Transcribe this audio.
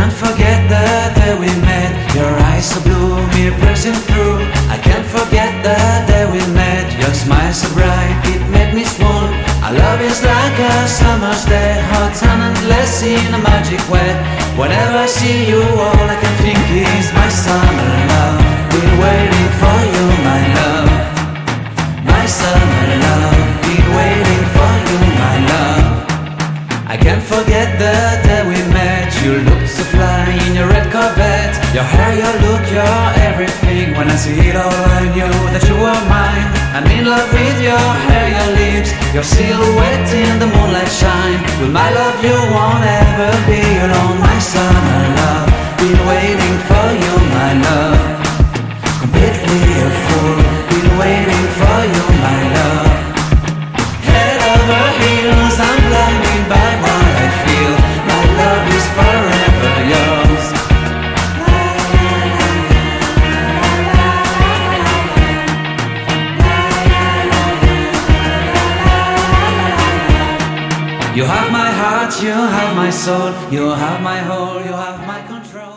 can't forget the day we met. Your eyes so blue, me pressing through. I can't forget the day we met. Your smile so bright, it made me swoon. Our love is like a summer's day, hot and endless in a magic way. Whenever I see you, all I can think is my summer love. Been waiting for you, my love. My summer love. Been waiting for you, my love. I can't forget the day we met. You looked so fly in your red Corvette. Your hair, your look, your everything. When I see it all, I knew that you were mine. I'm in love with your hair, your lips, your silhouette in the moonlight shine. With my love you won't ever be alone. My summer love, been waiting for you, my love. Completely a fool, been waiting for you, my love. Head over heels, I'm blinded by what I feel. My love is forever yours. You have my heart, you have my soul, you have my whole, you have my control.